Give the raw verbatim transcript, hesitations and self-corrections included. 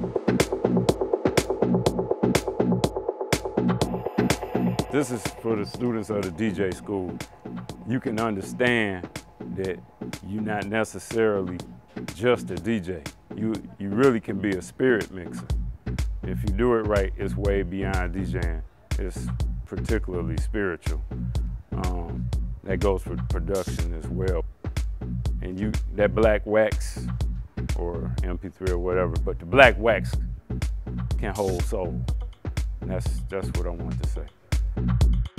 This is for the students of the D J school. You can understand that you're not necessarily just a D J. You, you really can be a spirit mixer. If you do it right, it's way beyond DJing. It's particularly spiritual. Um, that goes for production as well. And you, that black wax, or M P three or whatever, but the black wax can hold soul. And that's, that's what I want to say.